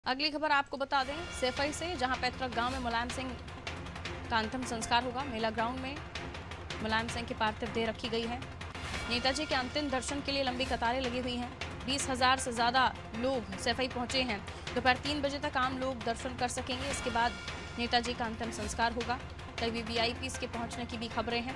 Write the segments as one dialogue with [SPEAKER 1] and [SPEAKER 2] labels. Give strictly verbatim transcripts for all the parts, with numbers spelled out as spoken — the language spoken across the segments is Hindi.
[SPEAKER 1] अगली खबर आपको बता दें सैफई से, जहां पैतृक गांव में मुलायम सिंह का अंतिम संस्कार होगा। मेला ग्राउंड में मुलायम सिंह की पार्थिव देह रखी गई है। नेताजी के अंतिम दर्शन के लिए लंबी कतारें लगी हुई हैं। बीस हजार से ज्यादा लोग सैफई पहुंचे हैं। दोपहर तीन बजे तक आम लोग दर्शन कर सकेंगे। इसके बाद नेताजी का अंतिम संस्कार होगा। कई वीवीआईपी के पहुंचने की भी खबरें हैं।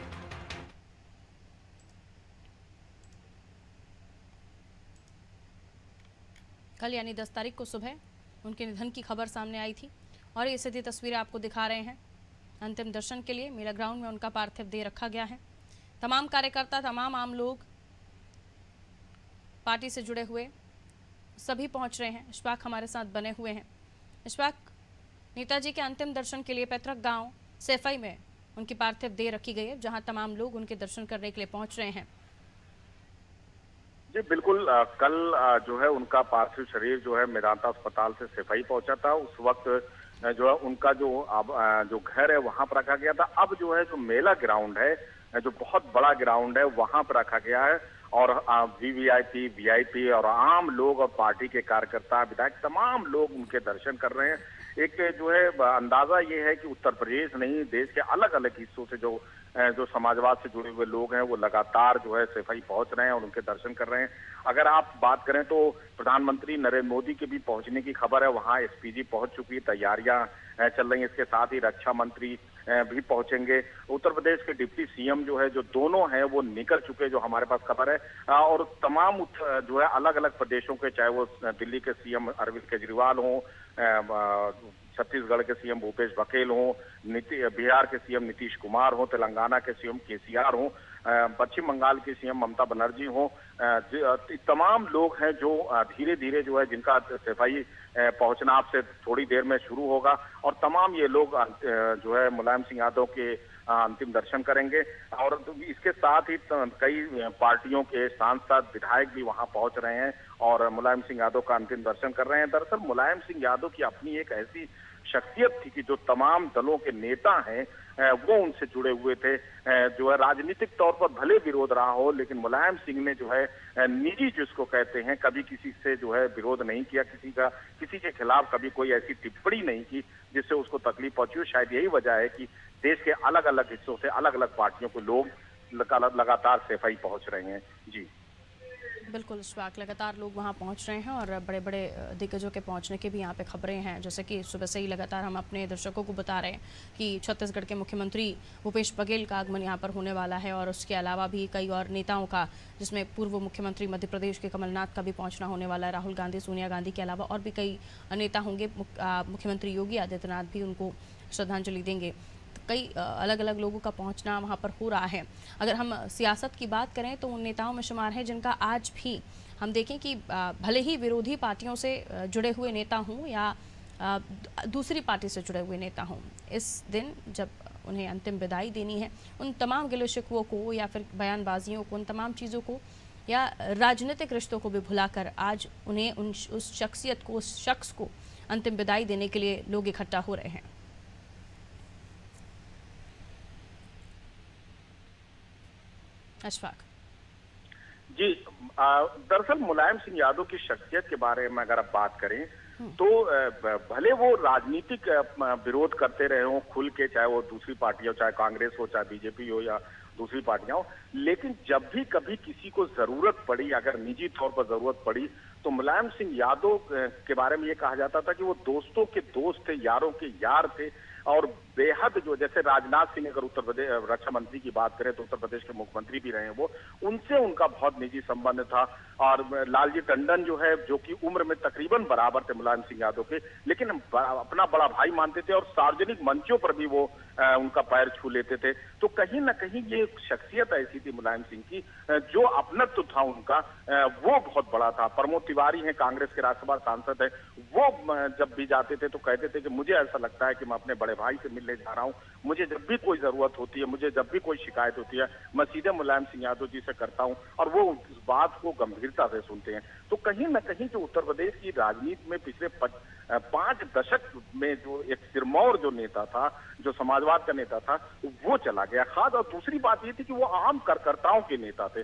[SPEAKER 1] कल यानी दस तारीख को सुबह उनके निधन की खबर सामने आई थी और ये सीधी तस्वीरें आपको दिखा रहे हैं। अंतिम दर्शन के लिए मेला ग्राउंड में उनका पार्थिव देह रखा गया है। तमाम कार्यकर्ता, तमाम आम लोग, पार्टी से जुड़े हुए सभी पहुंच रहे हैं। इशफाक हमारे साथ बने हुए हैं। इशफाक, नेताजी के अंतिम दर्शन के लिए पैतृक गांव सैफई में उनकी पार्थिव देह रखी गई है, जहां तमाम लोग उनके दर्शन करने के लिए पहुंच रहे हैं।
[SPEAKER 2] जी बिल्कुल। आ, कल आ, जो है उनका पार्थिव शरीर जो है मेदांता अस्पताल से सैफई पहुंचा था। उस वक्त आ, जो है उनका जो अब आ, जो घर है वहां पर रखा गया था। अब जो है जो मेला ग्राउंड है, जो बहुत बड़ा ग्राउंड है, वहां पर रखा गया है और वीवीआईपी, वीआईपी और आम लोग और पार्टी के कार्यकर्ता, विधायक, तमाम लोग उनके दर्शन कर रहे हैं। एक जो है अंदाजा ये है कि उत्तर प्रदेश नहीं, देश के अलग अलग हिस्सों से जो जो समाजवाद से जुड़े हुए लोग हैं वो लगातार जो है सैफई पहुंच रहे हैं और उनके दर्शन कर रहे हैं। अगर आप बात करें तो प्रधानमंत्री नरेंद्र मोदी के भी पहुंचने की खबर है। वहां एसपीजी पहुंच चुकी है, तैयारियां चल रही हैं। इसके साथ ही रक्षा मंत्री भी पहुंचेंगे। उत्तर प्रदेश के डिप्टी सीएम जो है, जो दोनों हैं, वो निकल चुके, जो हमारे पास खबर है। और तमाम जो है अलग अलग प्रदेशों के, चाहे वो दिल्ली के सीएम अरविंद केजरीवाल हों, छत्तीसगढ़ के सीएम भूपेश बघेल हों, बिहार के सीएम नीतीश कुमार हों, तेलंगाना के सीएम केसीआर हों, पश्चिम बंगाल के सीएम ममता बनर्जी हों, तमाम लोग हैं जो धीरे धीरे जो है जिनका सैफई पहुंचना आपसे थोड़ी देर में शुरू होगा और तमाम ये लोग जो है मुलायम सिंह यादव के अंतिम दर्शन करेंगे। और इसके साथ ही कई पार्टियों के सांसद, विधायक भी वहां पहुंच रहे हैं और मुलायम सिंह यादव का अंतिम दर्शन कर रहे हैं। दरअसल मुलायम सिंह यादव की अपनी एक ऐसी शख्सियत थी कि जो तमाम दलों के नेता हैं वो उनसे जुड़े हुए थे। जो है राजनीतिक तौर पर भले विरोध रहा हो, लेकिन मुलायम सिंह ने जो है निजी जिसको कहते हैं, कभी किसी से जो है विरोध नहीं किया, किसी का किसी के खिलाफ कभी कोई ऐसी टिप्पणी नहीं की जिससे उसको तकलीफ पहुंची हो। शायद यही वजह है कि देश के अलग अलग हिस्सों से अलग अलग पार्टियों के लोग लगातार सैफई पहुंच रहे हैं। जी
[SPEAKER 1] बिल्कुल इशफाक, लगातार लोग वहां पहुंच रहे हैं और बड़े बड़े दिग्गजों के पहुंचने की भी यहां पे खबरें हैं। जैसे कि सुबह से ही लगातार हम अपने दर्शकों को बता रहे हैं कि छत्तीसगढ़ के मुख्यमंत्री भूपेश बघेल का आगमन यहां पर होने वाला है और उसके अलावा भी कई और नेताओं का, जिसमें पूर्व मुख्यमंत्री मध्य प्रदेश के कमलनाथ का भी पहुंचना होने वाला है। राहुल गांधी, सोनिया गांधी के अलावा और भी कई नेता होंगे। मुख्यमंत्री योगी आदित्यनाथ भी उनको श्रद्धांजलि देंगे। कई अलग अलग लोगों का पहुंचना वहां पर हो रहा है। अगर हम सियासत की बात करें तो उन नेताओं में शुमार है जिनका आज भी हम देखें कि भले ही विरोधी पार्टियों से जुड़े हुए नेता हों या दूसरी पार्टी से जुड़े हुए नेता हों, इस दिन जब उन्हें अंतिम विदाई देनी है, उन तमाम गिले शिकवों को या फिर बयानबाजियों को, उन तमाम चीज़ों को या राजनीतिक रिश्तों को भी भुलाकर आज उन्हें उन उस शख्सियत को, उस शख्स को अंतिम विदाई देने के लिए लोग इकट्ठा हो रहे हैं। अशफाक
[SPEAKER 2] जी, दरअसल मुलायम सिंह यादव की शख्सियत के बारे में अगर आप बात करें तो भले वो राजनीतिक विरोध करते रहे हों खुल के, चाहे वो दूसरी पार्टी हो, चाहे कांग्रेस हो, चाहे बीजेपी हो या दूसरी पार्टियां हो, लेकिन जब भी कभी किसी को जरूरत पड़ी, अगर निजी तौर पर जरूरत पड़ी, तो मुलायम सिंह यादव के बारे में ये कहा जाता था कि वो दोस्तों के दोस्त थे, यारों के यार थे। और बेहद जो, जैसे राजनाथ सिंह अगर उत्तर प्रदेश रक्षा मंत्री की बात करें तो उत्तर प्रदेश के मुख्यमंत्री भी रहे हैं वो, उनसे उनका बहुत निजी संबंध था। और लालजी टंडन जो है, जो कि उम्र में तकरीबन बराबर थे मुलायम सिंह यादव के, लेकिन अपना बड़ा भाई मानते थे और सार्वजनिक मंचों पर भी वो आ, उनका पैर छू लेते थे। तो कहीं ना कहीं ये शख्सियत ऐसी थी मुलायम सिंह की, जो अपनत्व था उनका वो बहुत बड़ा था। प्रमोद तिवारी हैं, कांग्रेस के राज्यसभा सांसद हैं, वो जब भी जाते थे तो कहते थे कि मुझे ऐसा लगता है कि मैं अपने बड़े भाई से मिलने जा रहा हूं, मुझे जब भी कोई जरूरत होती है, मुझे जब भी कोई शिकायत होती है, मैं सीधे मुलायम सिंह यादव जी से करता हूं और वो उस बात को गंभीरता से सुनते हैं। तो कहीं ना कहीं जो उत्तर प्रदेश की राजनीति में पिछले पांच दशक में जो एक सिरमौर जो नेता था, जो समाजवाद का नेता था, वो चला गया। खास और दूसरी बात ये थी कि वो आम कार्यकर्ताओं के नेता थे।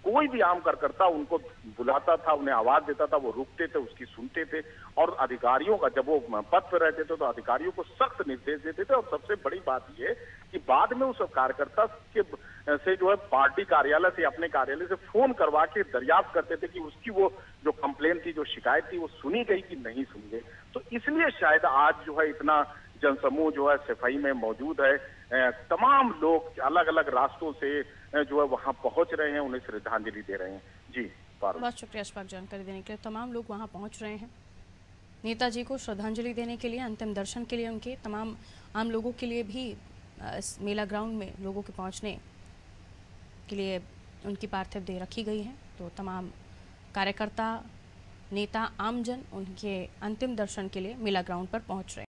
[SPEAKER 2] कोई भी आम कार्यकर्ता उनको बुलाता था, उन्हें आवाज देता था, वो रुकते थे, उसकी सुनते थे। और अधिकारियों का, जब वो पद पर रहते थे तो अधिकारियों को सख्त निर्देश देते थे। और सबसे बड़ी बात ये कि बाद में उस कार्यकर्ता के से जो है पार्टी कार्यालय से, अपने कार्यालय से फोन करवा के दरियाफ्त करते थे कि उसकी वो जो कंप्लेन थी, जो शिकायत थी, वो सुनी गई कि नहीं सुनी गई। तो इसलिए शायद आज जो है इतना जनसमूह जो है सफाई में मौजूद है। तमाम लोग अलग अलग रास्तों से जो है वहां पहुंच रहे हैं, उन्हें श्रद्धांजलि दे रहे हैं। जी पारुल,
[SPEAKER 1] बहुत शुक्रिया इस वक्त जानकारी देने के लिए। तमाम लोग वहां पहुंच रहे हैं नेताजी को श्रद्धांजलि देने के लिए, अंतिम दर्शन के लिए। उनके तमाम आम लोगों के लिए भी इस मेला ग्राउंड में लोगों के पहुंचने के लिए उनकी पार्थिव देह रखी गई है। तो तमाम कार्यकर्ता, नेता, आमजन उनके अंतिम दर्शन के लिए मेला ग्राउंड पर पहुंच रहे हैं।